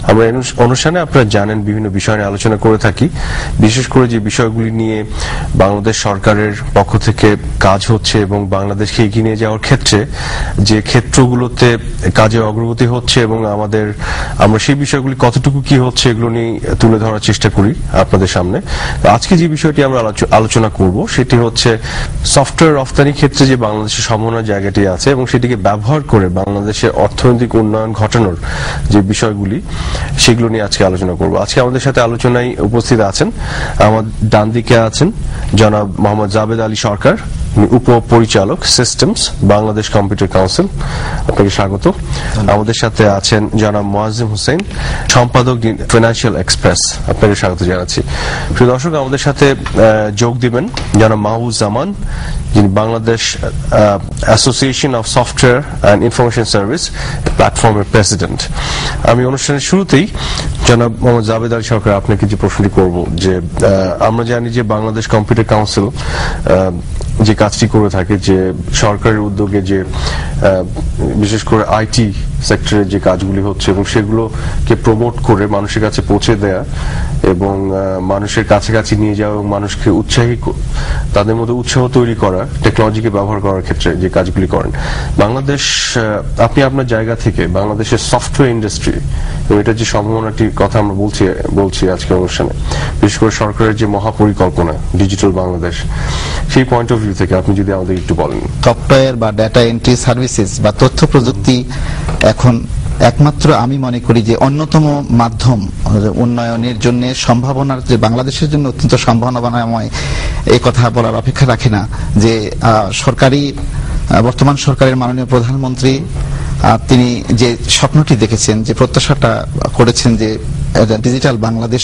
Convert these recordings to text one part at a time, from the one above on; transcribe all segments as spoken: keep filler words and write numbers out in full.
আমরা অনুষ্ঠানে আপনারা জানেন বিভিন্ন বিষয় নিয়ে আলোচনা করে থাকি, বিশেষ করে যে বিষয়গুলি নিয়ে বাংলাদেশ সরকারের পক্ষ থেকে কাজ হচ্ছে এবং বাংলাদেশকে এগিয়ে নিয়ে যাওয়ার ক্ষেত্রে যে ক্ষেত্রগুলোতে কাজে অগ্রগতি হচ্ছে এবং আমাদের আমরা সেই বিষয়গুলি কতটুকু কি হচ্ছে এগুলো নিয়ে তুলে ধরার চেষ্টা করি আপনাদের সামনে। আজকে যে বিষয়টি আমরা আলোচনা করব সেটি হচ্ছে সফটওয়্যার রফতানি ক্ষেত্রে যে বাংলাদেশের সম্ভাবনার জায়গাটি আছে এবং সেটিকে ব্যবহার করে বাংলাদেশের অর্থনৈতিক উন্নয়ন ঘটানোর যে বিষয়গুলি সেগুলো নিয়ে আজকে আলোচনা করব। আজকে আমাদের সাথে আলোচনায় উপস্থিত আছেন, আমার ডান দিকে আছেন জনাব মোহাম্মদ জাবেদ আলী সরকার, উপপরিচালক সিস্টেমস বাংলাদেশ কম্পিউটার কাউন্সিল, আপনাকে স্বাগত। আমাদের সাথে আছেন জনাব মোয়াজ্জেম হোসেন, সম্পাদক ফিনান্সিয়াল এক্সপ্রেস, আপনাকে স্বাগত জানাচ্ছি। প্রিয় দর্শক, আমাদের সাথে যোগ দিবেন জনাব মাহবুব জামান, যিনি Bangladesh association of software and information service প্ল্যাটফর্মের প্রেসিডেন্ট। আমি অনুষ্ঠানের শুরুতেই জনাব মোহাম্মদ জাবেদ আলী সরকার আপনাকে যে প্রশ্নটি করব যে আমরা জানি যে বাংলাদেশ কম্পিউটার কাউন্সিল যে কাজটি করে থাকে, যে সরকারের উদ্যোগে যে বিশেষ করে আইটি সেক্টরের যে কাজগুলি হচ্ছে এবং সেগুলোকে প্রমোট করে মানুষের কাছে পৌঁছে দেয়া এবং মানুষের কাছাকাছি নিয়ে যাওয়া এবং মানুষকে উৎসাহী তাদের মধ্যে উৎসাহ তৈরি করা, টেকনোলজিকে ব্যবহার করার ক্ষেত্রে যে কাজগুলি করেন বাংলাদেশ, আপনি আপনার জায়গা থেকে বাংলাদেশের সফটওয়্যার ইন্ডাস্ট্রি এবং এটার যে সম্ভাবনাটির কথা আমরা বলছি বলছি আজকে অনুষ্ঠানে, বিশেষ করে সরকারের যে মহাপরিকল্পনা ডিজিটাল বাংলাদেশ, সেই পয়েন্ট অফ ভিউ থেকে আপনি যদি আমাদের একটু বলেন। সফটওয়্যার বা ডাটা এন্ট্রি সার্ভিসেস বা তথ্য প্রযুক্তি এখন একমাত্র আমি মনে করি যে অন্যতম মাধ্যম উন্নয়নের জন্য, সম্ভাবনার যে বাংলাদেশের জন্য অত্যন্ত সম্ভাবনাময়, এই কথা বলার অপেক্ষা রাখে না যে সরকারি বর্তমান সরকারের মাননীয় প্রধানমন্ত্রী তিনি যে স্বপ্নটি দেখেছেন, যে প্রত্যাশাটা করেছেন যে ডিজিটাল বাংলাদেশ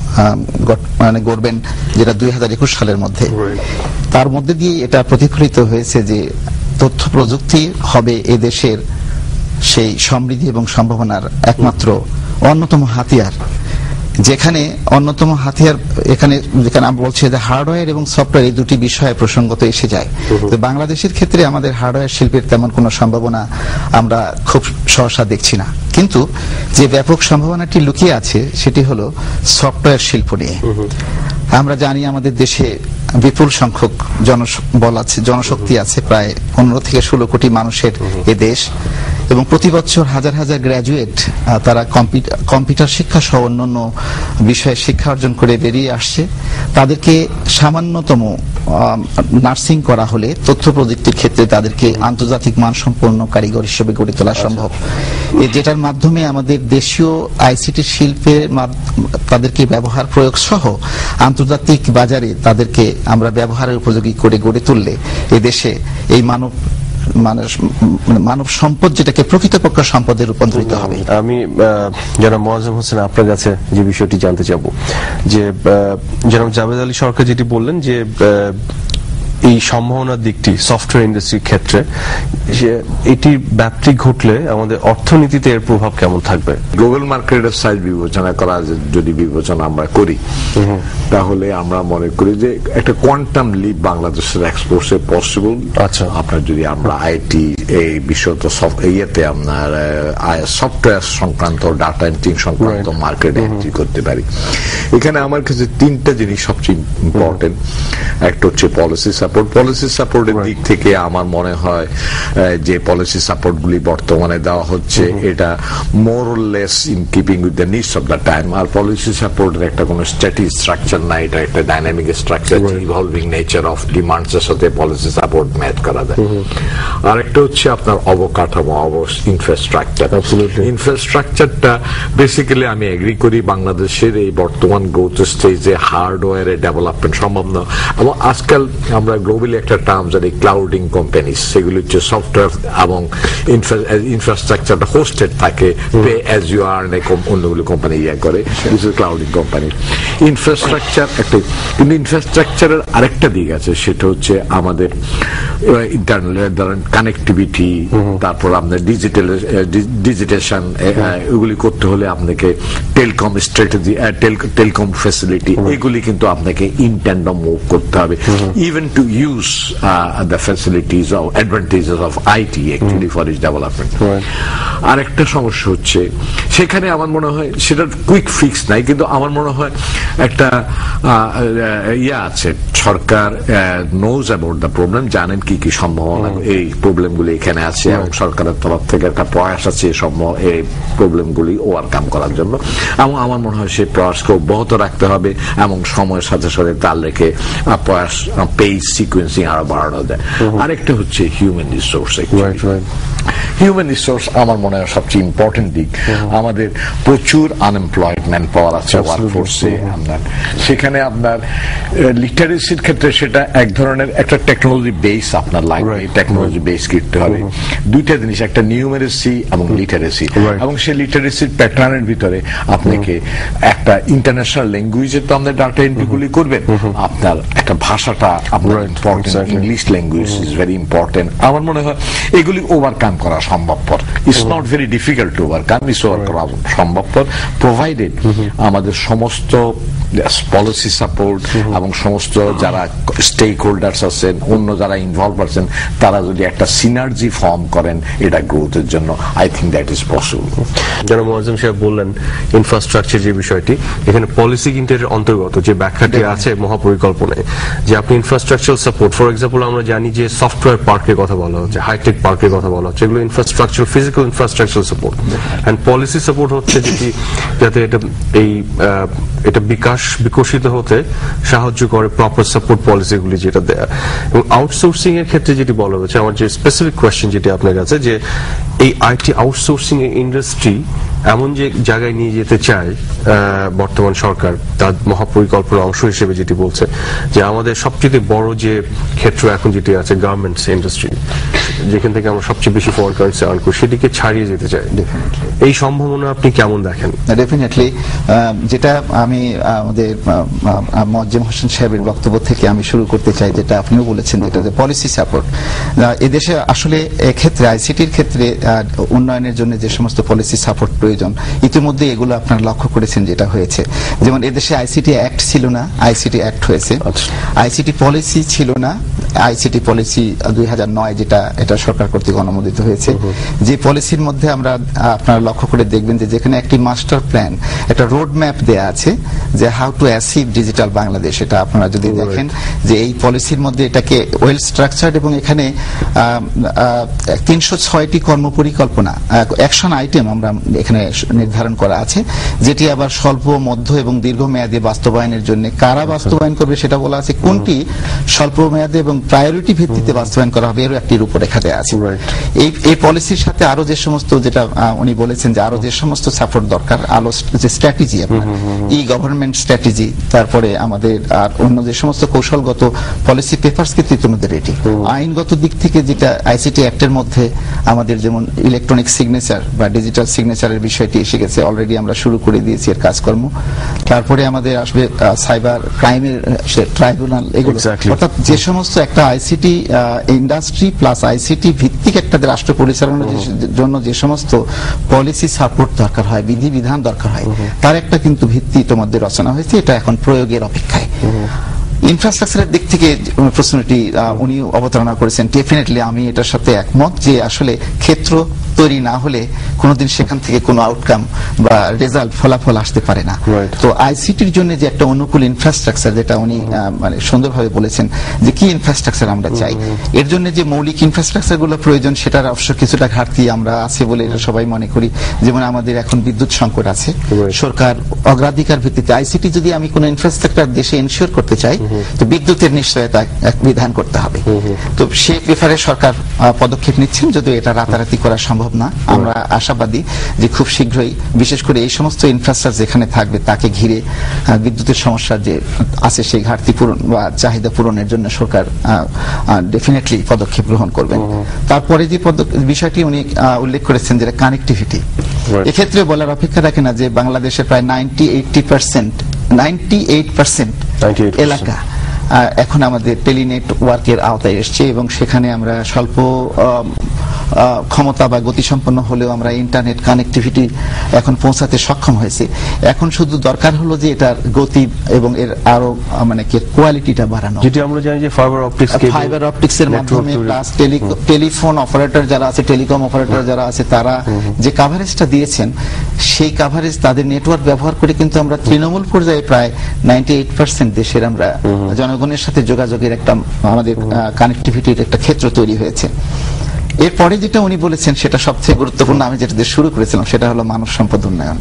মানে গড়বেন, যেটা দুই হাজার একুশ সালের মধ্যে, তার মধ্যে দিয়ে এটা প্রতিফলিত হয়েছে যে তথ্য প্রযুক্তি হবে এদেশের সেই সমৃদ্ধি এবং সম্ভাবনার একমাত্র অন্যতম হাতিয়ার। যেখানে অন্যতম হাতিয়ার এখানে যেখানে আমরা বলছি যে হার্ডওয়্যার এবং সফটওয়্যার এই দুটি বিষয়ে প্রসঙ্গত এসে যায়। তো বাংলাদেশের ক্ষেত্রে আমাদের হার্ডওয়্যার শিল্পের তেমন কোনো সম্ভাবনা আমরা খুব সহসা দেখছি না, কিন্তু যে ব্যাপক সম্ভাবনাটি লুকিয়ে আছে সেটি হলো সফটওয়্যার শিল্প নিয়ে। আমরা জানি আমাদের দেশে বিপুল সংখ্যক জনবল আছে, জনশক্তি আছে, প্রায় পনেরো থেকে ষোলো কোটি মানুষের এ দেশ, এবং প্রতি বছর হাজার হাজার গ্র্যাজুয়েট তারা কম্পিউটার শিক্ষা সহ অন্যান্য বিষয়ে শিক্ষা অর্জন করে বেরিয়ে আসছে। তাদেরকে সামান্যতম নার্সিং করা হলে তথ্য প্রযুক্তির ক্ষেত্রে তাদেরকে আন্তর্জাতিক মানসম্পন্ন কারিগর হিসেবে গড়ে তোলা সম্ভব, যেটার মাধ্যমে আমাদের দেশীয় আইসিটি শিল্পের তাদেরকে ব্যবহার প্রয়োগ সহ আন্তর্জাতিক বাজারে তাদেরকে আমরা ব্যবহারের উপযোগী করে গড়ে তুললে এদেশে এই মানব মানব সম্পদ যেটাকে প্রকৃতপক্ষে সম্পদে রূপান্তরিত হবে। আমি জনাব মোয়াজ্জেম হোসেন আপনার কাছে যে বিষয়টি জানতে চাব, যে জনাব জাবেদ আলী সরকার যেটি বললেন যে এই সম্ভাবনার দিকটি সফটওয়্যার ইন্ডাস্ট্রির ক্ষেত্রে, এটির ব্যাপ্তি ঘটলে আমাদের অর্থনীতিতে এর প্রভাব কেমন থাকবে? গ্লোবাল মার্কেটের সাইজ বিবেচনা করা যদি বিবেচনা আমরা করি, তাহলে আমরা মনে করি যে একটা কোয়ান্টাম লিপ বাংলাদেশের এক্সপোর্টে পসিবল। আচ্ছা, আপনার যদি আমরা আইটি এই বিশেষত ইয়েতে আপনার সফটওয়্যার সংক্রান্ত ডাটা এন্ট্রি সংক্রান্ত মার্কেটে এন্ট্রি করতে পারি, এখানে আমার কাছে তিনটা জিনিস সবচেয়ে ইম্পর্টেন্ট। একটা হচ্ছে পলিসি সাপোর্ট। পলিসি সাপোর্টের দিক থেকে আমার মনে হয় যে পলিসি সাপোর্ট গুলি বর্তমানে দেওয়া হচ্ছে এটা more or less in keeping with the needs of the time. আর পলিসি সাপোর্টের একটা কোনো স্ট্যাটিক স্ট্রাকচার নাই, এটা একটা dynamic structure, evolving nature of demands এর সাথে পলিসি সাপোর্ট ম্যাচ করা যায়। আরেকটা হচ্ছে আপনার অবকাঠামো, ইনফ্রাস্ট্রাকচার। ইনফ্রাস্ট্রাকচারটা বেসিক্যালি আমি এগ্রি করি বাংলাদেশের এই বর্তমান গ্রোথ স্টেজে হার্ডওয়্যারের ডেভেলপমেন্ট সম্ভব না, এবং আজকাল আমরা গ্লোবালি একটা টার্ম জানি ক্লাউডিং কোম্পানি, সেগুলি হচ্ছে সফটওয়্যার এবং ইনফ্রাস্ট্রাকচারটা হোস্টেড থাকে, পে অ্যাজ ইউ আর্ন অন্যগুলো কোম্পানি ইয়ে করে, ক্লাউডিং কোম্পানি। ইনফ্রাস্ট্রাকচার ইনফ্রাস্ট্রাকচার একটা, কিন্তু ইনফ্রাস্ট্রাকচারের আরেকটা দিক আছে, সেটা হচ্ছে আমাদের ইন্টারনাল ধরেন কানেক্টিভিটি, তারপর আপনার ডিজিটাল ডিজিটেশন, এগুলি করতে হলে আপনাকে টেলিকম স্ট্র্যাটেজি, টেলিকম ফ্যাসিলিটি, এগুলি কিন্তু আপনাকে ইন ট্যান্ডম মুভ করতে হবে, even to use the facilities of advantages of IT actually for is development. আরেকটা সমস্যা হচ্ছে সেখানে আমার মনে হয় সেটার কুইক ফিক্স নাই, কিন্তু আমার মনে হয় একটা ইয়া আছে, সরকার নোজ অ্যাবাউট দ্য প্রবলেম, জানেন কি কি সম্ভাবনা এই প্রবলেমগুলি এখানে আছে, এবং সরকারের তরফ থেকে একটা প্রয়াস আছে এই প্রবলেমগুলি ওভারকাম করার জন্য, এবং আমার মনে হয় সেই প্রয়াসকে অব্যাহত রাখতে হবে এবং সময়ের সাথে সাথে তাল রেখে প্রয়াস পেজ সিকুয়েন্সিং আরো বাড়ানো যায়। আরেকটা হচ্ছে হিউম্যান রিসোর্স। হিউম্যান রিসোর্স আমার মনে হয় সবচেয়ে ইম্পর্টেন্ট দিক। আমাদের প্রচুর আনএমপ্লয়েড ম্যান পাওয়ার আছে ওয়ার্কফোর্সে, আপনার সেখানে আপনার লিটারেসির ক্ষেত্রে সেটা এক ধরনের একটা টেকনোলজি বেস আপনার লাগবে, টেকনোলজি বেস করতে হবে। দুইটা জিনিস, একটা নিউমেরেসি এবং লিটারেসি, এবং সেই লিটারেসির প্যাটার্নের ভিতরে আপনাকে একটা ইন্টারন্যাশনাল ল্যাঙ্গুয়েজে তো আমাদের ডাটা এন্ট্রিগুলি করবেন, আপনার একটা ভাষাটা আপনার important, English language is very important. আমার মনে হয় এগুলি ওভারকাম করা সম্ভবপর। It's not very difficult to overcome, it's over করা সম্ভবপর, প্রোভাইডেড আমাদের সমস্ত পলিসি সাপোর্ট এবং সমস্ত যারা স্টেক হোল্ডার্স আছেন, অন্য যারা ইনভলভ আছেন, তারা যদি একটা সিনার্জি ফর্ম করেন এটা গ্রোথের জন্য, I think that is possible. যারা মোয়াজ্জেম সাহেব বললেন ইনফ্রাস্ট্রাকচার যে বিষয়টি, এখানে পলিসি কিন্তু এর অন্তর্গত যে ব্যাখ্যাটি আছে মহাপরিকল্পনায়, যে আপনি ইনফ্রাস্ট্রাকচারাল সাপোর্ট, ফর এক্সাম্পল আমরা জানি যে সফটওয়্যার পার্কের কথা বলা হচ্ছে, হাইটেক পার্কের কথা বলা হচ্ছে, এগুলো infrastructure, physical infrastructural support, and policy support হচ্ছে যেটি যাতে এটা এই এটা বিকাশ বিকশিত হতে সাহায্য করে, প্রপার সাপোর্ট পলিসিগুলি যেটা দেয়া। এবং আউটসোর্সিং এর ক্ষেত্রে যেটি বলা হয়েছে, আমার যে স্পেসিফিক কোয়েশ্চেন যেটি আপনার কাছে, যে এই আইটি আউটসোর্সিং ইন্ডাস্ট্রি এমন যে জায়গায় নিয়ে যেতে চায় বর্তমান সরকার, তার মহাপরিকল্পনার অংশ হিসেবে যেটি বলছে যে আমাদের সবচেয়ে বড় যে ক্ষেত্র এখন যেটি আছে গার্মেন্টস ইন্ডাস্ট্রি, যেখান থেকে আমরা সবচেয়ে বেশি ফরেন কারেন্সি আর্ন করি, সেটিকে ছাড়িয়ে যেতে চাই। এই সম্ভাবনা আপনি কেমন দেখেন? ডেফিনেটলি, যেটা আমি আমাদের মোয়াজ্জেম হোসেন সাহেবের বক্তব্য থেকে আমি শুরু করতে চাই, যেটা আপনিও বলেছেন, যেটা যে পলিসি সাপোর্ট। এদেশে আসলে এক্ষেত্রে আইসিটির ক্ষেত্রে উন্নয়নের জন্য যে সমস্ত পলিসি সাপোর্ট প্রয়োজন, ইতিমধ্যে এগুলো আপনারা লক্ষ্য করেছেন যেটা হয়েছে। যেমন এদেশে আইসিটি অ্যাক্ট ছিল না, আইসিটি অ্যাক্ট হয়েছে। আইসিটি পলিসি ছিল না, আইসিটি পলিসি দুই হাজার নয় যেটা এটা সরকার কর্তৃক অনুমোদিত হয়েছে। যে পলিসির মধ্যে আমরা আপনারা লক্ষ্য করে দেখবেন যে যেখানে একটি মাস্টার প্ল্যান, একটা রোড ম্যাপ দেয়া আছে যে how to achieve digital Bangladesh. এটা আপনারা যদি দেখেন যে এই পলিসির মধ্যে এটাকে ওয়েল স্ট্রাকচার্ড, এবং এখানে তিনশো ছয়টি কর্মপরিকল্পনা, অ্যাকশন আইটেম আমরা এখানে নির্ধারণ করা আছে, যেটি আবার স্বল্প, মধ্য এবং দীর্ঘমেয়াদী বাস্তবায়নের জন্য কারা বাস্তবায়ন করবে সেটা বলা আছে, কোনটি স্বল্প মেয়াদী এবং প্রায়োরিটি ভিত্তিতে বাস্তবায়ন করা হবে, এরও একটি রূপরেখা দেওয়া আছে। এই এই পলিসির সাথে আরো যে সমস্ত, যেটা উনি বলেছেন যে আরো যে সমস্ত সাপোর্ট দরকার, আলো যে স্ট্র্যাটেজি, আপনার ই গভর্নমেন্ট স্ট্র্যাটেজি, তারপরে আমাদের আর অন্য যে সমস্ত কৌশলগত পলিসি পেপারস কিন্তু ইতিমধ্যে রেডি। আইনগত দিক থেকে যেটা আইসিটি অ্যাক্টের মধ্যে আমাদের যেমন ইলেকট্রনিক সিগনেচার বা ডিজিটাল সিগনেচারের বিষয়টি এসে গেছে, অলরেডি আমরা শুরু করে দিয়েছি এর কাজকর্ম। তারপরে আমাদের আসবে সাইবার ক্রাইমের ট্রাইব্যুনাল, এগুলো অর্থাৎ যে সমস্ত একটা আইসিটি ইন্ডাস্ট্রি প্লাস আইসিটি ভিত্তিক একটা রাষ্ট্র পরিচালনার জন্য যে সমস্ত পলিসি সাপোর্ট দরকার হয়, বিধিবিধান দরকার হয়, তার একটা কিন্তু ভিত্তি তোমাদের রচনা হয়েছে, এটা এখন প্রয়োগের অপেক্ষায়। ইনফ্রাস্ট্রাকচারের দিক থেকে প্রশ্নটি উনি অবতারণা করেছেন, ডেফিনেটলি আমি এটার সাথে একমত যে আসলে ক্ষেত্র তৈরি না হলে কোনোদিন সেখান থেকে কোনো আউটকাম বা রেজাল্ট, ফলাফল আসতে পারে না। তো আইসিটির জন্য যে একটা অনুকূল ইনফ্রাস্ট্রাকচার, যেটা উনি মানে সুন্দরভাবে বলেছেন যে কি ইনফ্রাস্ট্রাকচার আমরা চাই, এর জন্য যে মৌলিক ইনফ্রাস্ট্রাকচার গুলো প্রয়োজন, সেটার অবশ্য কিছুটা ঘাটতি আমরা আছে বলে এটা সবাই মনে করি। যেমন আমাদের এখন বিদ্যুৎ সংকট আছে, সরকার অগ্রাধিকার ভিত্তিতে আইসিটি যদি আমি কোনো ইনফ্রাস্ট্রাকচার দেশে এনশিওর করতে চাই, তো বিদ্যুতের নিশ্চয়তা এক বিধান করতে হবে। তো সেই ব্যাপারে সরকার পদক্ষেপ নিচ্ছেন, যদিও এটা রাতারাতি করা সম্ভব না। আমরা আশাবাদী যে খুব শীঘ্রই, বিশেষ করে এই সমস্ত ইনফ্রাস্ট্রাকচার যেখানে থাকবে, তাকে ঘিরে বিদ্যুতের সমস্যা যে আছে সেই ঘাটতি পূরণ বা চাহিদা পূরণের জন্য সরকার ডেফিনেটলি পদক্ষেপ গ্রহণ করবেন। তারপরে যে বিষয়টি উনি উল্লেখ করেছেন যেটা কানেক্টিভিটি, এক্ষেত্রে বলার অপেক্ষা রাখে না যে বাংলাদেশে প্রায় ninety eighty percent ninety eight percent এলাকা এখন আমাদের টেলিনেটওয়ার্কের আওতায় এসছে এবং সেখানে আমরা স্বল্প ক্ষমতা বা গতিসম্পন্ন হলেও আমরা ইন্টারনেট কানেক্টিভিটি এখন পৌঁছাতে সক্ষম হয়েছে। এখন শুধু দরকার হলো যে এটার গতি এবং এর আরো মানে কি কোয়ালিটিটা বাড়ানো, যেটা আমরা জানি যে ফাইবার অপটিক্স ফাইবার অপটিক্স এর মাধ্যমে প্লাস টেলিফোন অপারেটর যারা আছে, টেলিকম অপারেটর যারা আছে, তারা যে কাভারেজটা দিয়েছেন সেই কাভারেজ তাদের নেটওয়ার্ক ব্যবহার করে কিন্তু আমরা তৃণমূল পর্যায়ে প্রায় নাইনটি এইট পার্সেন্ট দেশের আমরা জনগণের সাথে যোগাযোগের একটা আমাদের কানেক্টিভিটির একটা ক্ষেত্র তৈরি হয়েছে। এরপরে যেটা উনি বলেছেন সেটা সবচেয়ে গুরুত্বপূর্ণ, আমি যেটা দিয়ে শুরু করেছিলাম সেটা হলো মানব সম্পদ উন্নয়ন।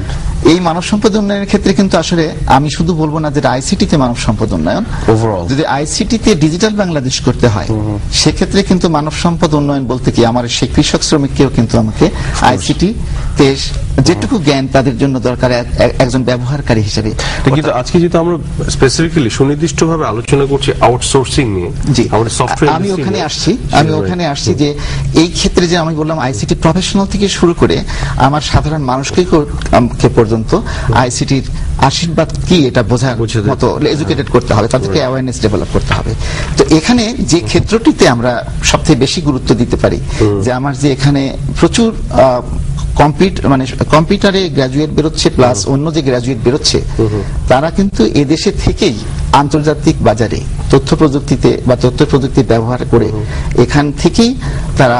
এই মানব সম্পদ উন্নয়নের ক্ষেত্রে কিন্তু আসলে আমি শুধু বলবো না যেটা আইসিটি তে মানব সম্পদ উন্নয়ন, যদি আইসিটি তে ডিজিটাল বাংলাদেশ করতে হয় সেক্ষেত্রে কিন্তু মানব সম্পদ উন্নয়ন বলতে কি আমার সেই কৃষক শ্রমিককেও কিন্তু আমাকে আইসিটি তে যেটুকু জ্ঞান তাদের জন্য দরকার একজন ব্যবহারকারী হিসেবে। কিন্তু আজকে যেহেতু আমরা স্পেসিফিক্যালি সুনির্দিষ্টভাবে আলোচনা করছি আউটসোর্সিং নিয়ে, আমাদের সফটওয়্যার আমি ওখানে আসছি আমি ওখানে আসছি যে এই ক্ষেত্রে যে আমি বললাম আইসিটি প্রফেশনাল থেকে শুরু করে আমার সাধারণ মানুষকে পর্যন্ত আইসিটির আশীর্বাদ কি এটা বোঝার মতো এডুকেটেড করতে হবে, তাদেরকে অ্যাওয়ারনেস ডেভেলপ করতে হবে। তো এখানে যে ক্ষেত্রটিতে আমরা সবচেয়ে বেশি গুরুত্ব দিতে পারি যে আমার যে এখানে প্রচুর কম্পিউটার মানে কম্পিউটারে গ্রাজুয়েট বেরোচ্ছে প্লাস অন্য যে গ্রাজুয়েট বেরোচ্ছে তারা কিন্তু এদেশে থেকেই আন্তর্জাতিক বাজারে তথ্য প্রযুক্তিতে বা তথ্য প্রযুক্তি ব্যবহার করে এখান থেকেই তারা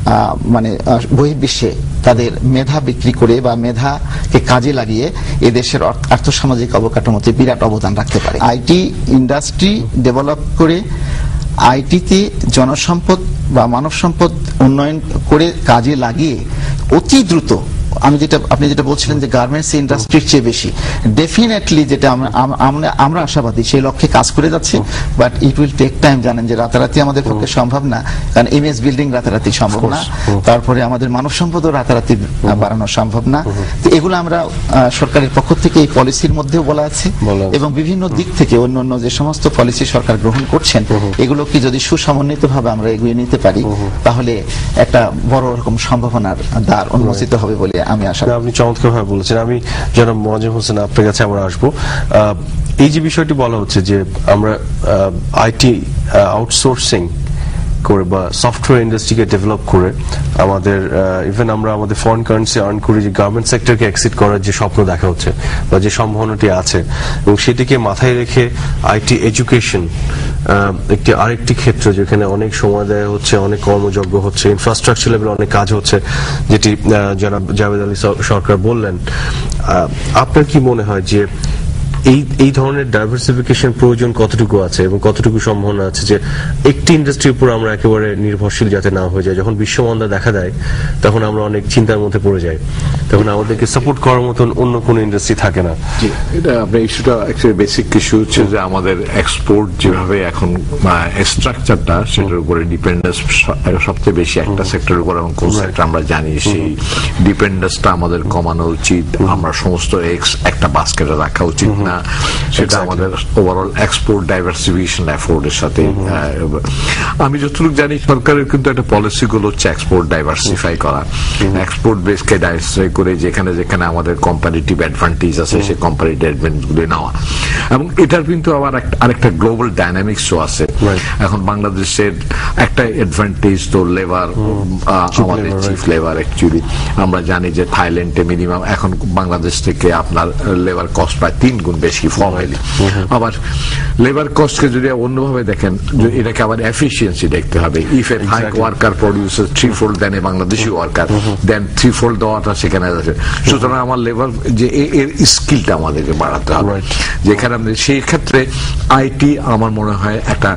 মানে বহির্বিশ্বে তাদের মেধা বিক্রি করে বা মেধাকে কাজে লাগিয়ে এদেশের আর্থসামাজিক অবকাঠামোতে বিরাট অবদান রাখতে পারে। আইটি ইন্ডাস্ট্রি ডেভেলপ করে আইটিতে জনসম্পদ বা মানব সম্পদ উন্নয়ন করে কাজে লাগিয়ে অতি দ্রুত আমি যেটা আপনি যেটা বলছিলেন যে গার্মেন্টস ইন্ডাস্ট্রির চেয়ে বেশি ডেফিনেটলি যেটা আমরা আমরা আশাবাদী সেই লক্ষ্যে কাজ করে যাচ্ছে, but it will take time. জানেন যে রাতারাতি আমাদের পক্ষে সম্ভব না, কারণ ইমেজ বিল্ডিং রাতারাতি সম্ভব না, তারপরে আমাদের মানব সম্পদও রাতারাতি বাড়ানো সম্ভব না। তো এগুলো আমরা সরকারের পক্ষ থেকে এই পলিসির মধ্যেও বলা আছে এবং বিভিন্ন দিক থেকে অন্য অন্য যে সমস্ত পলিসি সরকার গ্রহণ করছেন এগুলো কি যদি সুসমন্বিত ভাবে আমরা এগিয়ে নিতে পারি তাহলে একটা বড় রকম সম্ভাবনার দ্বার উন্মোচিত হবে বলে আমি আশা। আপনি চমৎকার ভাবে বলেছেন। আমি জনাব মোয়াজ্জেম হোসেন আপনার কাছে আমরা আসবো। এই যে বিষয়টি বলা হচ্ছে যে আমরা আইটি আউটসোর্সিং করে বা সফটওয়্যার ইন্ডাস্ট্রিকে ডেভেলপ করে আমাদের ইভেন আমরা আমাদের ফরেন কারেন্সি আর্ন করি, যে গার্মেন্ট সেক্টরকে এক্সিট করার যে স্বপ্ন দেখা হচ্ছে বা যে সম্ভাবনাটি আছে এবং সেটিকে মাথায় রেখে আইটি এডুকেশন একটি আরেকটি ক্ষেত্র যেখানে অনেক সময় দেয়া হচ্ছে, অনেক কর্মযজ্ঞ হচ্ছে, ইনফ্রাস্ট্রাকচার লেভেলে অনেক কাজ হচ্ছে, যেটি জনাব জাভেদ আলী সরকার বললেন। আপনার কি মনে হয় যে এই এই ধরনের ডাইভার্সিফিকেশন প্রয়োজন কতটুকু আছে এবং কতটুকু সম্ভাবনা আছে যে একটি ইন্ডাস্ট্রির উপর আমরা একেবারে নির্ভরশীল যাতে না হয়ে যায়? যখন বিশ্বমন্দা দেখা দেয় তখন আমরা অনেক চিন্তার মধ্যে পড়ে যাই, তখন আমাদেরকে সাপোর্ট করার মতন অন্য কোনো ইন্ডাস্ট্রি থাকে না। এটা আপনার ইস্যুটা অ্যাকচুয়ালি বেসিক ইস্যু হচ্ছে যে আমাদের এক্সপোর্ট যেভাবে এখন স্ট্রাকচারটা সেটার উপরে ডিপেন্ডেন্স সবচেয়ে বেশি একটা সেক্টরের উপর, এবং কোন সেক্টর আমরা জানি সেই ডিপেন্ডেন্সটা আমাদের কমানো উচিত। আমরা সমস্ত এক্স একটা বাস্কেটে রাখা উচিত না, সেটা আমাদের ওভারঅল এক্সপোর্ট ডাইভার্সিফিকেশন এফোর্টের সাথে। আমি যতটুকু জানি সরকারের কিন্তু একটা পলিসি গুলো হচ্ছে এক্সপোর্ট ডাইভার্সিফাই করা, এক্সপোর্ট বেসকে ডাইভার্সিফাই করে যেখানে যেখানে আমাদের কম্পারেটিভ অ্যাডভান্টেজ আছে সেই কম্পারেটিভ অ্যাডভান্টেজ গুলো নেওয়া। এবং এটার কিন্তু আবার আরেকটা গ্লোবাল ডাইনামিক্সও আছে। এখন বাংলাদেশের একটা অ্যাডভান্টেজ তো লেবার, আমাদের চিফ লেবার অ্যাকচুয়ালি আমরা জানি যে থাইল্যান্ডে মিনিমাম এখন বাংলাদেশ থেকে আপনার লেবার কস্ট প্রায় তিন গুণ বেশি ফর্মালি। আবার লেবার কস্টকে যদি অন্যভাবে দেখেন, এটাকে আবার এফিসিয়েন্সি দেখতে হবে। If a Thai worker produces three fold then a Bangladeshi worker, then three fold দেওয়াটা সেখানে আছে। সুতরাং আমার লেবার যে এর স্কিলটা আমাদেরকে বাড়াতে হবে, যেখানে সেই ক্ষেত্রে আইটি আমার মনে হয় একটা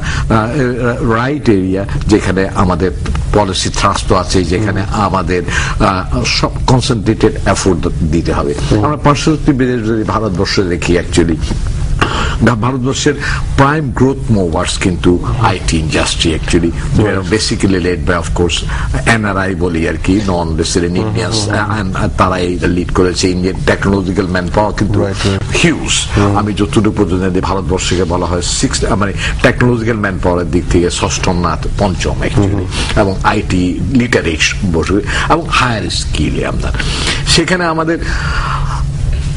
রাইট এরিয়া যেখানে আমাদের পলিসি থ্রাস্ট আছে, যেখানে আমাদের সব কনসেন্ট্রেটেড এফোর্ট দিতে হবে। আমরা পার্শ্ববর্তী বিদেশ যদি ভারতবর্ষে দেখি, অ্যাকচুয়ালি ভারতবর্ষের প্রাইম গ্রোথ মুভার্স কিন্তু IT industry actually basically led by of course NRI বলি আর কি, নন রেসিডেন্ট ইন্ডিয়ান্স, তারা এইটা লিড করেছে। ইন্ডিয়ান টেকনোলজিক্যাল ম্যান পাওয়ার কিন্তু হিউজ। আমি যতটুকু পর্যন্ত ভারতবর্ষকে বলা হয় সিক্স মানে টেকনোলজিক্যাল ম্যান পাওয়ারের দিক থেকে ষষ্ঠম না পঞ্চম অ্যাকচুয়ালি, এবং আইটি লিটারেট বসবে এবং হায়ার স্কিল আপনার। সেখানে আমাদের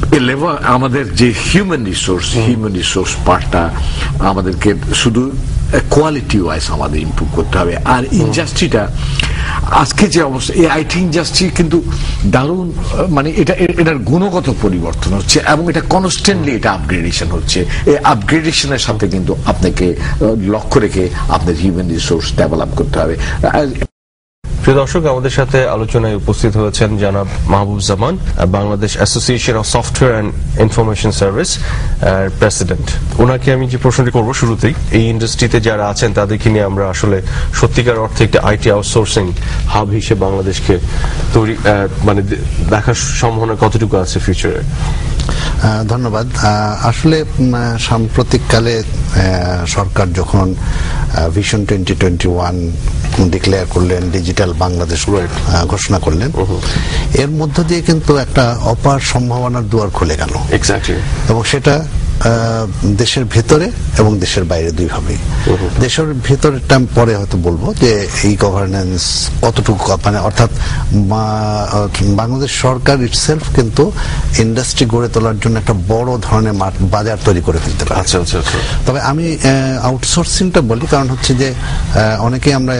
লেভেল আমাদের যে হিউম্যান রিসোর্স হিউম্যান রিসোর্স পার্টটা আমাদেরকে শুধু কোয়ালিটি ওয়াইজ আমাদের ইমপ্রুভ করতে হবে। আর ইন্ডাস্ট্রিটা আজকে যে অবস্থা, এই আইটি ইন্ডাস্ট্রি কিন্তু দারুণ, মানে এটা এটার গুণগত পরিবর্তন হচ্ছে এবং এটা কনস্ট্যান্টলি এটা আপগ্রেডেশন হচ্ছে। এই আপগ্রেডেশনের সাথে কিন্তু আপনাকে লক্ষ্য রেখে আপনার হিউম্যান রিসোর্স ডেভেলপ করতে হবে। প্রিয় দর্শক, আমাদের সাথে আলোচনায় উপস্থিত হয়েছেন জনাব Mahbubuzzaman, Bangladesh association of software and information service president. ওনাকে আমি যে প্রশ্নটি করব শুরুতেই, এই ইন্ডাস্ট্রিতে যারা আছেন তাদেরকে নিয়ে আমরা আসলে সত্যিকার অর্থে একটা আইটি আউটসোর্সিং হাব হিসেবে বাংলাদেশকে তৈরি মানে দেখার সম্ভাবনা কতটুকু আছে ফিউচারে? ধন্যবাদ। আসলে সাম্প্রতিককালে সরকার যখন vision twenty twenty one declare করলেন, ডিজিটাল বাংলাদেশ ঘোষণা করলেন, এর মধ্য দিয়ে কিন্তু একটা অপার সম্ভাবনার দুয়ার খুলে গেল। এক্স্যাক্টলি। এবং সেটা দেশের ভেতরে এবং দেশের বাইরে দুইভাবেই। দেশের ভেতরেরটা পরে হয়তো বলবো যে এই গভর্নেন্স কতটুকু, মানে অর্থাৎ বাংলাদেশ সরকার ইটসেলফ কিন্তু ইন্ডাস্ট্রি গড়ে তোলার জন্য একটা বড় ধরনের বাজার তৈরি করে ফেলতে পারে। আচ্ছা আচ্ছা আচ্ছা। তবে আমি আউটসোর্সিংটা বলি, কারণ হচ্ছে যে অনেকেই আমরা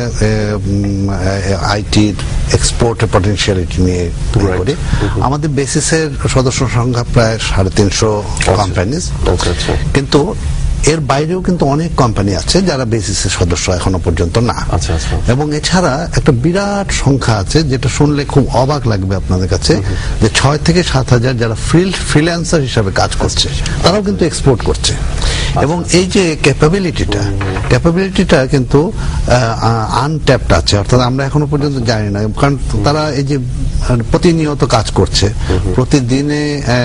আইটির এক্সপোর্টের পটেনশিয়ালিটি নিয়ে করি। আমাদের বেসিসের সদস্য সংখ্যা প্রায় সাড়ে তিনশো কোম্পানিজ, কিন্তু এর বাইরেও কিন্তু অনেক কোম্পানি আছে যারা বেসিসের সদস্য এখনো পর্যন্ত না। এবং এছাড়া একটা বিরাট সংখ্যা আছে যেটা শুনলে খুব অবাক লাগবে আপনাদের কাছে, যে ছয় থেকে সাত হাজার যারা ফ্রিল্যান্সার হিসাবে কাজ করছে, তারাও কিন্তু এক্সপোর্ট করছে। এবং এই যে ক্যাপাবিলিটিটা ক্যাপাবিলিটিটা কিন্তু আনট্যাপড আছে, অর্থাৎ আমরা এখনো পর্যন্ত জানি না, কারণ তারা এই যে প্রতিনিয়ত কাজ করছে, প্রতিদিনে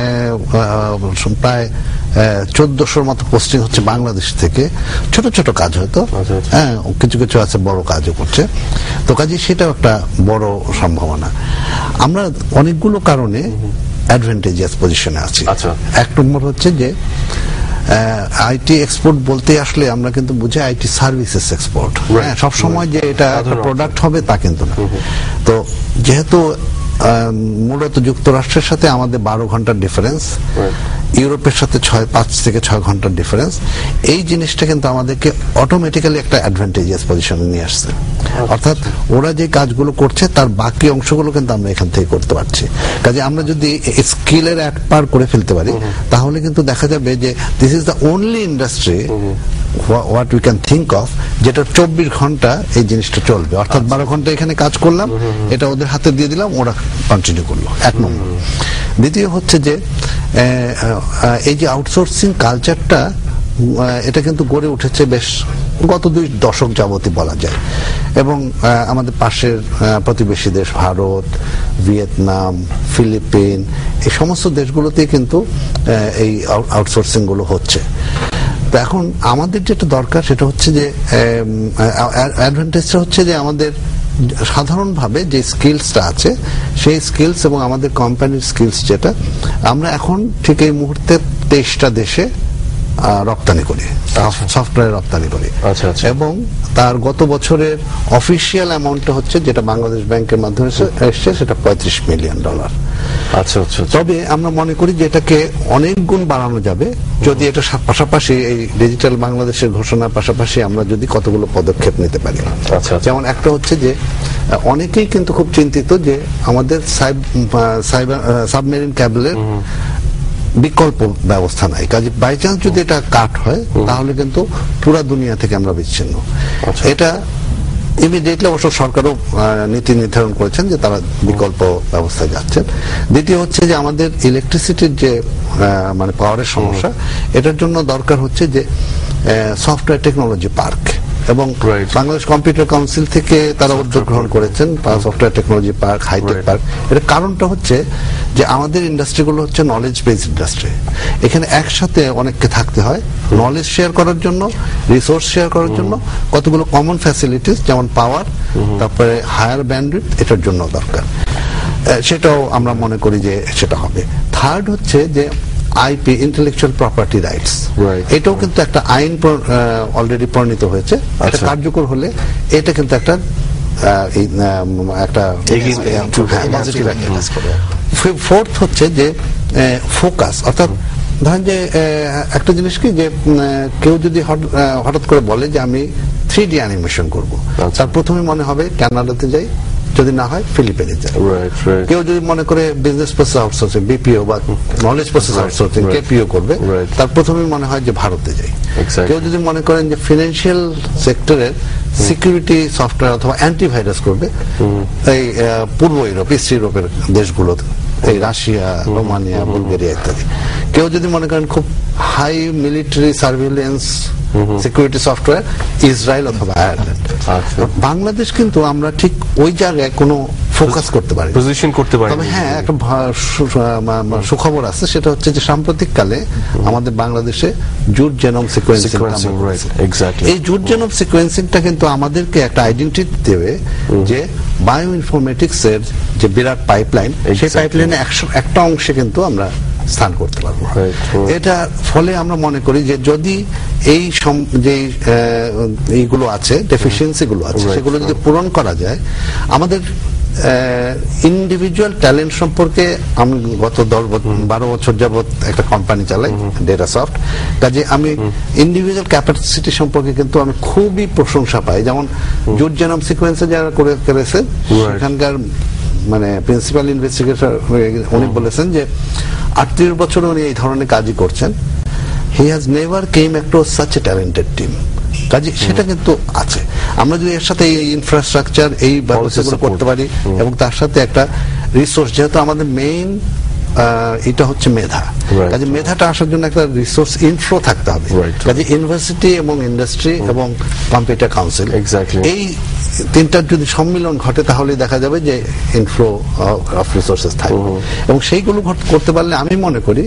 প্রায় চোদ্দশোর মতো পোস্টিং হচ্ছে বাংলাদেশ থেকে, ছোট ছোট কাজ হয়তো, হ্যাঁ কিছু কিছু আছে বড় কাজও করছে। তো কাজে সেটাও একটা বড় সম্ভাবনা। আমরা অনেকগুলো কারণে অ্যাডভান্টেজিয়াস পজিশনে আছি। এক নম্বর হচ্ছে যে আইটি এক্সপোর্ট বলতে আসলে আমরা কিন্তু বুঝি আইটি সার্ভিসেস এক্সপোর্ট, হ্যাঁ সবসময় যে এটা একটা প্রোডাক্ট হবে তা কিন্তু না। তো যেহেতু মূলত যুক্তরাষ্ট্রের সাথে আমাদের বারো ঘন্টার ডিফারেন্স, ইউরোপের সাথে ছয় পাঁচ থেকে ছয় ঘন্টার ডিফারেন্স, এই জিনিসটা কিন্তু আমাদেরকে অটোমেটিক্যালি একটা অ্যাডভান্টেজিয়াস পজিশনে নিয়ে আসছে। অর্থাৎ ওরা যে কাজগুলো করছে তার বাকি অংশগুলো কিন্তু আমরা এখান থেকে করতে পারছি। কাজে আমরা যদি স্কিলের এক পার করে ফেলতে পারি, তাহলে কিন্তু দেখা যাবে যে this is the only industry what we can think of যেটা চব্বিশ ঘন্টা এই জিনিসটা চলবে। অর্থাৎ বারো ঘন্টা এখানে কাজ করলাম, এটা ওদের হাতে দিয়ে দিলাম, ওরা কন্টিনিউ করলো। এক নম্বর। দ্বিতীয় হচ্ছে যে এই যে আউটসোর্সিং কালচারটা, এটা কিন্তু গড়ে উঠেছে বেশ গত দুই দশক যাবতই বলা যায়। এবং আমাদের পাশের প্রতিবেশী দেশ ভারত, ভিয়েতনাম, ফিলিপিন, এই সমস্ত দেশগুলোতে কিন্তু এই আউটসোর্সিং গুলো হচ্ছে। তো এখন আমাদের যেটা দরকার সেটা হচ্ছে যে অ্যাডভান্টেজটা হচ্ছে যে আমাদের সাধারণভাবে যে স্কিলসটা আছে সেই স্কিলস এবং আমাদের কোম্পানির স্কিলস, যেটা আমরা এখন ঠিক এই মুহূর্তে তেইশটা দেশে রপ্তানি করি, সফটওয়্যার রপ্তানি করি। এবং তার গত বছরের অফিসিয়াল অ্যামাউন্টটা হচ্ছে, যেটা বাংলাদেশ ব্যাংকের মাধ্যমে এসছে, সেটা পঁয়ত্রিশ মিলিয়ন ডলার। আচ্ছা আচ্ছা। তবে আমরা মনে করি যে এটাকে অনেক গুণ বাড়ানো যাবে যদি এটা পাশাপাশি এই ডিজিটাল বাংলাদেশের ঘোষণার পাশাপাশি আমরা যদি কতগুলো পদক্ষেপ নিতে পারি। আচ্ছা। যেমন একটা হচ্ছে যে অনেকেই কিন্তু খুব চিন্তিত যে আমাদের সাইবার সাবমেরিন ক্যাবলের বিকল্প ব্যবস্থা নাই। কাজে বাই চান্স যদি এটা কাট হয় তাহলে কিন্তু পুরা দুনিয়া থেকে আমরা বিচ্ছিন্ন। এটা ইমিডিয়েটলি অবশ্য সরকারও নীতি নির্ধারণ করেছেন যে তারা বিকল্প ব্যবস্থায় যাচ্ছেন। দ্বিতীয় হচ্ছে যে আমাদের ইলেকট্রিসিটির যে মানে পাওয়ারের সমস্যা, এটার জন্য দরকার হচ্ছে যে সফটওয়্যার টেকনোলজি পার্ক, এবং বাংলাদেশ কম্পিউটার কাউন্সিল থেকে তারা উদ্যোগ গ্রহণ করেছেন software technology park, hi-tech park. এর কারণটা হচ্ছে যে আমাদের ইন্ডাস্ট্রিগুলো হচ্ছে নলেজ বেসড ইন্ডাস্ট্রি। এখানে একসাথে অনেককে থাকতে হয় নলেজ শেয়ার করার জন্য, রিসোর্স শেয়ার করার জন্য, কতগুলো কমন ফ্যাসিলিটিস যেমন পাওয়ার, তারপরে হায়ার ব্যান্ডউইথ, এটার জন্য দরকার। সেটাও আমরা মনে করি যে সেটা হবে। থার্ড হচ্ছে যে আইপি, ইন্টেলেকচুয়াল প্রপার্টি রাইটস, এটাও কিন্তু একটা আইন অলরেডি প্রণীত হয়েছে। এটা কার্যকর হলে এটা কিন্তু একটা একটা ফোর্থ হচ্ছে যে ফোকাস, অর্থাৎ ধরেন যে একটা জিনিস কি যে কেউ যদি হঠাৎ করে বলে যে আমি থ্রি ডি অ্যানিমেশন করবো, তার প্রথমে মনে হবে কানাডাতে যাই, যদি না হয় ফিলিপিনে যায়। কেউ যদি মনে করে বিজনেস প্রসেস আউটসোর্সিং বিপিও বা নলেজ প্রসেস আউটসোর্সিং কেপিও করবে, তার প্রথমে মনে হয় যে ভারতে যাই। কেউ যদি মনে করেন যে ফিনান্সিয়াল সেক্টরের সিকিউরিটি সফটওয়্যার অথবা অ্যান্টিভাইরাস করবে, এই পূর্ব ইউরোপ, ইস্ট ইউরোপের দেশগুলোতে, এই রাশিয়া, রোমানিয়া, বুলগেরিয়া ইত্যাদি। কেউ যদি মনে করেন খুব high military surveillance security software, Israel অথবা আয়ারল্যান্ড। বাংলাদেশ কিন্তু আমরা ঠিক ওই জায়গায় কোনো ফোকাস করতে পারি, পজিশন করতে পারি। তবে হ্যাঁ, একটা সুখবর আছে, সেটা হচ্ছে যে সাম্প্রতিক কালে আমাদের বাংলাদেশে জুট জেনোম সিকোয়েন্সিং, এই জুট জেনোম সিকোয়েন্সিংটা কিন্তু আমাদেরকে একটা আইডেন্টিটি দেবে যে বায়ো ইনফরমেটিক্স এর যে বিরাট পাইপলাইন, সেই পাইপলাইনে একটা অংশে কিন্তু আমরা স্থান করতে পারবো। এটা ফলে আমরা মনে করি যে যদি এই যে এইগুলো আছে, ডেফিসিয়েন্সি গুলো আছে, সেগুলো যদি পূরণ করা যায়, আমাদের ইন্ডিভিজুয়াল ট্যালেন্ট সম্পর্কে আমি গত দশ বারো বছর যাবৎ একটা কোম্পানি চালাই, ডেটাসফট, কাজে আমি ইন্ডিভিজুয়াল ক্যাপাসিটি সম্পর্কে কিন্তু আমি খুবই প্রশংসা পাই। যেমন জুট জেনোম সিকোয়েন্সে যারা করে করেছে, সেখানকার মানে প্রিন্সিপাল ইনভেস্টিগেটর উনি বলেছেন যে আটত্রিশ বছর উনি এই ধরনের কাজই করছেন, he has never came across such a talented team. কাজে সেটা কিন্তু আছে। আমরা যদি এর সাথে এই ইনফ্রাস্ট্রাকচার, এই ব্যবস্থাগুলো করতে পারি এবং তার সাথে একটা রিসোর্স, যেহেতু আমাদের মেইন এটা হচ্ছে মেধা, কাজে মেধাটা আসার জন্য একটা রিসোর্স ইনফ্লো থাকতে হবে। কাজে ইউনিভার্সিটি এবং ইন্ডাস্ট্রি এবং কম্পিউটার কাউন্সিল, এই তিনটার যদি সম্মিলন ঘটে, তাহলে দেখা যাবে যে ইনফ্লো অফ রিসোর্সেস থাকবে। এবং সেইগুলো করতে পারলে আমি মনে করি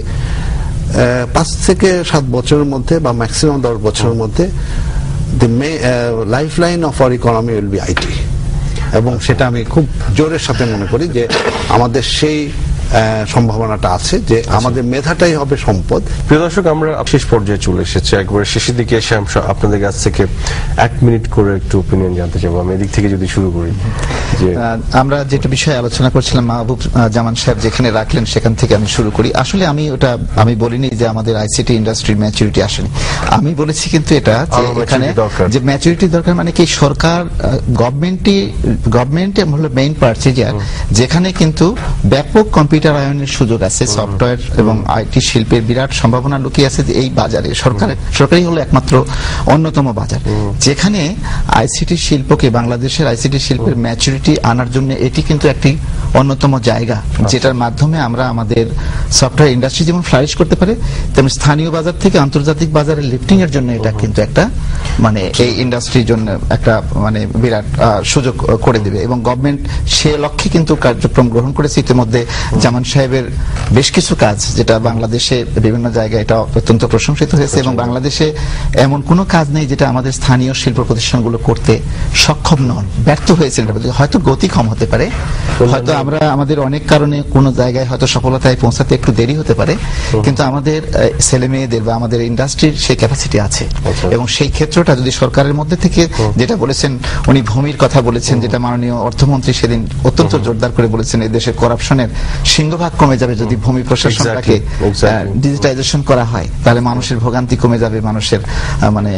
পাঁচ থেকে সাত বছরের মধ্যে বা ম্যাক্সিমাম দশ বছরের মধ্যে the uh, lifeline of our economy will be IT, এবং সেটা আমি খুব জোরের সাথে মনে করি যে আমাদের সেই সম্ভাবনাটা আছে যে আমাদের মেধাটাই হবে সম্পদ। প্রিয় দর্শক, আমরা শেষ পর্যায়ে চলে এসেছি, একবারে শেষের দিকে এসে আপনাদের কাছ থেকে এক মিনিট করে একটু ওপিনিয়ন জানতে চাইবো। আমি এদিক থেকে যদি শুরু করি, যে আমরা যেটা বিষয়ে আলোচনা করছিলাম, মাহবুব জামান সাহেব যেখানে রাখলেন সেখান থেকে আমি শুরু করি। আসলে আমি ওটা আমি বলিনি যে আমাদের আইসিটি ইন্ডাস্ট্রির ম্যাচুরিটি আসেনি, আমি বলেছি কিন্তু এটা যে এখানে যে ম্যাচুরিটি দরকার, মানে কি সরকার গভর্নমেন্টই গভর্নমেন্ট হলো মেইন পার্টিজার, যেখানে কিন্তু ব্যাপক কম্পিউটার আয়নের সুযোগ আছে, সফটওয়্যার এবং আইটি শিল্পের বিরাট সম্ভাবনা লুকিয়ে আছে এই বাজারে। সরকারের সরকারই হলো একমাত্র অন্যতম বাজার, যেখানে আইসিটি শিল্পকে, বাংলাদেশের আইসিটি শিল্পের ম্যাচুরিটি আনার জন্য এটি কিন্তু একটি অন্যতম জায়গা, যেটার মাধ্যমে আমরা আমাদের সফটওয়্যার ইন্ডাস্ট্রি যেমন ফ্লারিশ করতে পারে, তেমন স্থানীয় বাজার থেকে আন্তর্জাতিক বাজারে লিফটিং এর জন্য এটা কিন্তু একটা মানে এই ইন্ডাস্ট্রির জন্য একটা মানে বিরাট সুযোগ করে দেবে। এবং গভর্নমেন্ট সে লক্ষ্যে কিন্তু কার্যক্রম গ্রহণ করেছে ইতিমধ্যে। জামান সাহেবের বেশ কিছু কাজ যেটা বাংলাদেশে বিভিন্ন জায়গায় এটা অত্যন্ত প্রশংসিত হয়েছে, এবং বাংলাদেশে এমন কোনো কাজ নেই যেটা আমাদের স্থানীয় শিল্প প্রতিষ্ঠানগুলো করতে সক্ষম নন, ব্যর্থ হয়েছেন। হয়তো গতি কম হতে পারে, হয়তো আমরা আমাদের অনেক কারণে কোনো জায়গায় হয়তো সফলতায় পৌঁছাতে একটু দেরি হতে পারে, কিন্তু আমাদের ছেলে মেয়েদের বা আমাদের ইন্ডাস্ট্রির সেই ক্যাপাসিটি আছে। এবং সেই ক্ষেত্রটা যদি সরকারের মধ্যে থেকে, যেটা বলেছেন উনি ভূমির কথা বলেছেন, যেটা মাননীয় অর্থমন্ত্রী সেদিন অত্যন্ত জোরদার করে বলেছেন, এই দেশের করাপশনের সিংহভাগ কমে যাবে যদি ভূমি প্রশাসনটাকে ডিজিটাইজেশন করা হয়, তাহলে মানুষের ভোগান্তি কমে যাবে, মানুষের মানে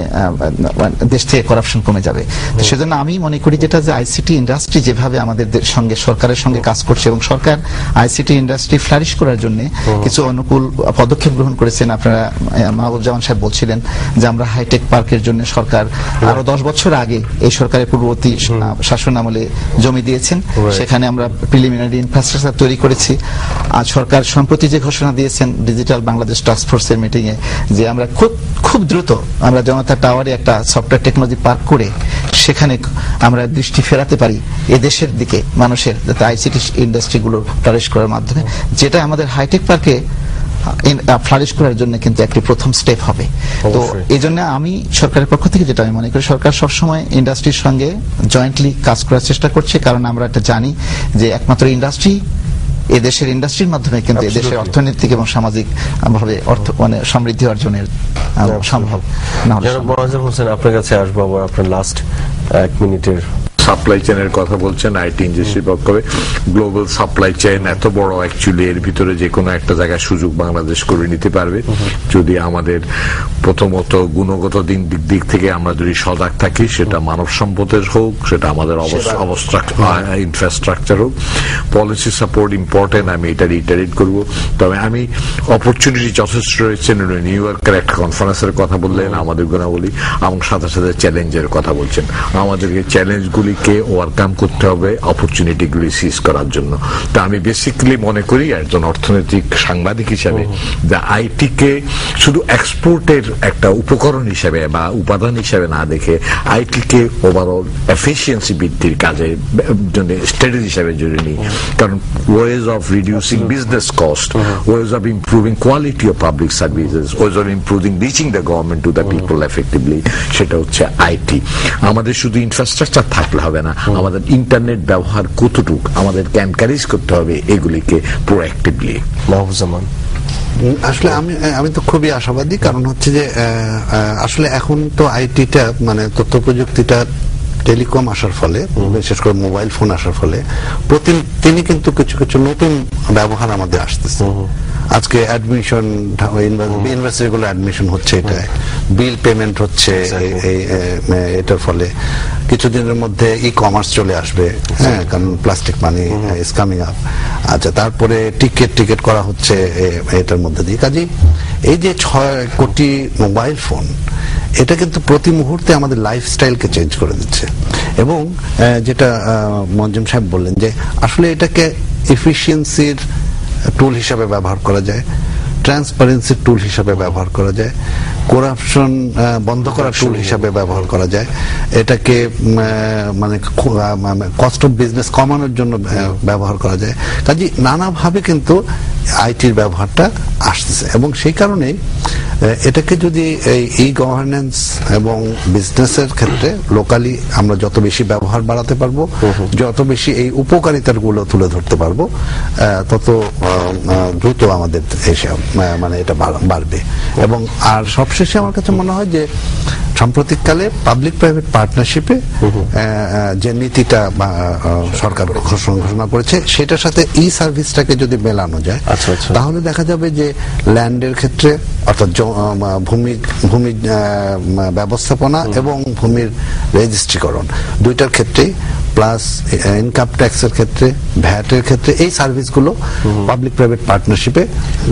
দেশ থেকে করাপশন কমে যাবে। সেজন্য আমি মনে করি যেটা যে আইসিটি ইন্ডাস্ট্রি যেভাবে আমাদের সঙ্গে সরকারের সঙ্গে কাজ করছে, এবং সরকার আইসিটি ইন্ডাস্ট্রি ফ্লারিশ করার জন্য কিছু অনুকূল পদক্ষেপ গ্রহণ করেছেন। আপনারা মাহবুব জামান সাহেব বলছিলেন যে আমরা হাইটেক পার্কের জন্য সরকার আরো দশ বছর আগে এই সরকারের পূর্ববর্তী শাসন আমলে জমি দিয়েছেন, সেখানে আমরা প্রিলিমিনারি ইনফ্রাস্ট্রাকচার তৈরি করেছি। আজ সরকার সম্প্রতি যে ঘোষণা দিয়েছেন ডিজিটাল বাংলাদেশ টাস্ক ফোর্সের মিটিং এ, যে আমরা খুব খুব দ্রুত আমরা জনতা টাওয়ারে একটা সফটওয়্যার টেকনোলজি পার্ক করে সেখানে আমরা দৃষ্টি ফেরাতে পারি এদেশের দিকে মানুষের, যাতে আইসিটি ইন্ডাস্ট্রিগুলো ফ্লারিশ করার মাধ্যমে, যেটা আমাদের হাইটেক পার্কে ফ্লারিশ করার জন্য কিন্তু একটি প্রথম স্টেপ হবে। তো এই জন্য আমি সরকারের পক্ষ থেকে যেটা আমি মনে করি, সরকার সবসময় ইন্ডাস্ট্রির সঙ্গে জয়েন্টলি কাজ করার চেষ্টা করছে, কারণ আমরা এটা জানি যে একমাত্র ইন্ডাস্ট্রি, এদেশের ইন্ডাস্ট্রির মাধ্যমে কিন্তু এদেশের অর্থনৈতিক এবং সামাজিক ভাবে অর্থ মানে সমৃদ্ধি অর্জনের সম্ভব। আপনার কাছে আসবো আবার আপনার লাস্ট এক মিনিটের সাপ্লাই চেইনের কথা বলছেন আইটি ইন্ডাস্ট্রির পক্ষে, গ্লোবাল সাপ্লাই চেইন এত বড়, অ্যাকচুয়ালি এর ভিতরে যে কোনো একটা জায়গায় সুযোগ বাংলাদেশ করে নিতে পারবে যদি আমাদের প্রথমত গুণগত দিক দিক থেকে আমরা যদি সজাগ থাকি, সেটা মানব সম্পদের হোক, সেটা আমাদের ইনফ্রাস্ট্রাকচার হোক। পলিসি সাপোর্ট ইম্পর্টেন্ট, আমি এটা রিটারেট করব। তবে আমি অপরচুনিটি যথেষ্ট রয়েছে। নিউ ইয়র্কের একটা কনফারেন্সের কথা বললেন, আমাদের গুণাবলী, এবং সাথে সাথে চ্যালেঞ্জের কথা বলছেন। আমাদেরকে চ্যালেঞ্জগুলিকে ওভারকাম করতে হবে অপরচুনিটিগুলি সিজ করার জন্য। তা আমি বেসিক্যালি মনে করি একজন অর্থনৈতিক সাংবাদিক হিসাবে যে আইটিকে শুধু এক্সপোর্টের একটা উপকরণ হিসেবে বা উপাদান হিসেবে না দেখে আইটিকে ওভারঅল এফিসিয়েন্সি বৃদ্ধির কাজে জন্য স্ট্র্যাটেজি হিসেবে জুড়ে নিই। কারণ ways of reducing business cost, ways of improving quality of public services, ways of improving reaching the government to the people effectively, সেটা হচ্ছে আইটি। আমাদের শুধু ইনফ্রাস্ট্রাকচার থাকলে হবে না, আমাদের ইন্টারনেট ব্যবহার কতটুক আমাদেরকে এনকারেজ করতে হবে এগুলিকে প্রোঅ্যাক্টিভলি। মাহফুজ্জামান, আসলে আমি আমি তো খুবই আশাবাদী, কারণ হচ্ছে যে আসলে এখন তো আইটিটা মানে তথ্য প্রযুক্তিটা টেলিকম আসার ফলে, বিশেষ করে মোবাইল ফোন আসার ফলে প্রতিদিনই কিন্তু কিছু কিছু নতুন ব্যবহার আমাদের আসতেছে। আজকে অ্যাডমিশন, ইউনিভার্সিটিগুলো অ্যাডমিশন হচ্ছে, এটা বিল পেমেন্ট হচ্ছে এটার ফলে। কিছুদিনের মধ্যে ই কমার্স চলে আসবে, হ্যাঁ, কারণ plastic money is coming up. আচ্ছা, তারপরে টিকিট টিকিট করা হচ্ছে এটার মধ্যে দিয়ে। কাজেই এই যে ছয় কোটি মোবাইল ফোন, এটা কিন্তু প্রতি মুহূর্তে আমাদের লাইফস্টাইলকে চেঞ্জ করে দিচ্ছে। এবং যেটা মঞ্জুম সাহেব বললেন যে আসলে এটাকে এফিসিয়েন্সির টুল হিসাবে ব্যবহার করা যায়, ট্রান্সপারেন্সির টুল হিসাবে ব্যবহার করা যায়, করাপশন বন্ধ করার টুল হিসাবে ব্যবহার করা যায়, এটাকে মানে কস্ট অফ বিজনেস কমানোর জন্য ব্যবহার করা যায়। কাজে নানাভাবে কিন্তু আইটির ব্যবহারটা আসতেছে। এবং সেই কারণেই এটাকে যদি এই গভর্নেন্স এবং বিজনেসের ক্ষেত্রে লোকালি আমরা যত বেশি ব্যবহার বাড়াতে পারবো, যত বেশি এই উপকারিতার গুলো তুলে ধরতে পারবো, তত দ্রুত আমাদের এসে মানে এটা বাড়বে। এবং আর সবশেষে আমার কাছে মনে হয় যে সাম্প্রতিককালে পাবলিক প্রাইভেট পার্টনারশিপে যে নীতিটা সরকার ঘোষণা করেছে, সেটার সাথে ই সার্ভিসটাকে যদি মেলানো যায়, তাহলে দেখা যাবে যে ল্যান্ডের ক্ষেত্রে অর্থাৎ ভূমি ভূমি ব্যবস্থাপনা এবং ভূমির রেজিস্ট্রিকরণ দুইটার ক্ষেত্রেই, প্লাস ইনকাম ট্যাক্সের ক্ষেত্রে, ভ্যাটের ক্ষেত্রে এই সার্ভিসগুলো পাবলিক প্রাইভেট পার্টনারশিপে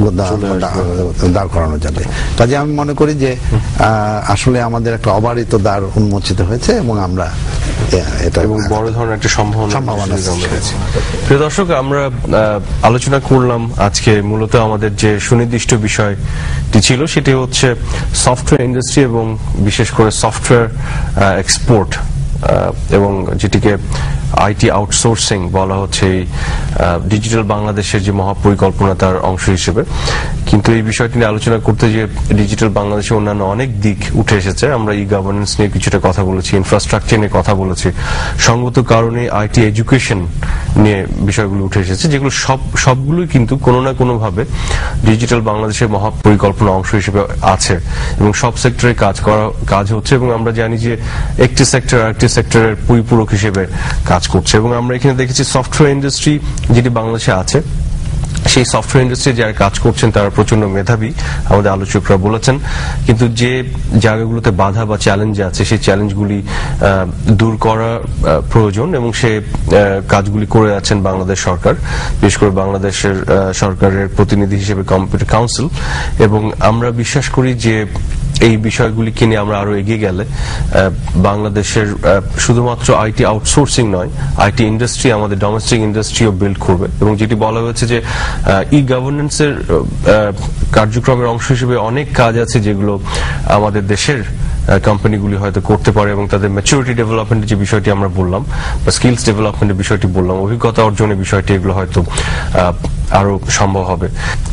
দাঁড় করানো যাবে। কাজে আমি মনে করি যে আসলে আমাদের একটা অবারিত দ্বার উন্মোচিত হয়েছে এবং আমরা এটা এবং বড় ধরনের একটা সম্ভাবনা সম্ভাবনা রয়েছে। প্রিয় দর্শক, আমরা আলোচনা করলাম আজকে মূলত আমাদের যে সুনির্দিষ্ট বিষয়টি ছিল সেটি হচ্ছে সফটওয়্যার ইন্ডাস্ট্রি এবং বিশেষ করে সফটওয়্যার এক্সপোর্ট, এবং যেটিকে আইটি আউটসোর্সিং বলা হচ্ছে ডিজিটাল বাংলাদেশের যে মহাপরিকল্পনা তার অংশ হিসেবে। কিন্তু এই বিষয়টি নিয়ে আলোচনা করতে যে ডিজিটাল বাংলাদেশের অন্যান্য অনেক দিক উঠে এসেছে। আমরা ই গভর্নেন্স নিয়ে কিছুটা কথা বলেছি, ইনফ্রাস্ট্রাকচার নিয়ে কথা বলেছি, সঙ্গত কারণে আইটি এডুকেশন নিয়ে বিষয়গুলো উঠে এসেছে, যেগুলো সব সবগুলোই কিন্তু কোনো না কোনো ভাবে ডিজিটাল বাংলাদেশের মহাপরিকল্পনা অংশ হিসেবে আছে এবং সব সেক্টরে কাজ করা কাজ হচ্ছে। এবং আমরা জানি যে একটি সেক্টর আরেকটি সেক্টরের পরিপূরক হিসেবে কাজ করছে। এবং আমরা এখানে দেখেছি সফটওয়্যার ইন্ডাস্ট্রি যেটি বাংলাদেশে আছে, সেই সফটওয়্যার ইন্ডাস্ট্রি যারা কাজ করছেন তারা প্রচন্ড মেধাবী, আমাদের আলোচকরা বলেছেন। কিন্তু যে জায়গাগুলোতে বাধা বা চ্যালেঞ্জ আছে সেই চ্যালেঞ্জগুলি দূর করা প্রয়োজন এবং সে কাজগুলি করে আছেন বাংলাদেশ সরকার, বিশেষ করে বাংলাদেশের সরকারের প্রতিনিধি হিসেবে কম্পিউটার কাউন্সিল। এবং আমরা বিশ্বাস করি যে এই বিষয়গুলিকে নিয়ে আমরা আরো এগিয়ে গেলে বাংলাদেশের শুধুমাত্র আইটি আউটসোর্সিং নয়, আইটি ইন্ডাস্ট্রি আমাদের ডোমেস্টিক ইন্ডাস্ট্রিও বিল্ড করবে। এবং যেটি বলা হয়েছে যে ই গভর্নেন্সের কার্যক্রমের অংশ হিসেবে অনেক কাজ আছে যেগুলো আমাদের দেশের কোম্পানিগুলি হয়তো করতে পারে এবং তাদের ম্যাচুরিটি ডেভেলপমেন্টের যে বিষয়টি আমরা বললাম বা স্কিলস ডেভেলপমেন্টের বিষয়টি বললাম, অভিজ্ঞতা অর্জনের বিষয়টি, এগুলো হয়তো আরো সম্ভব হবে।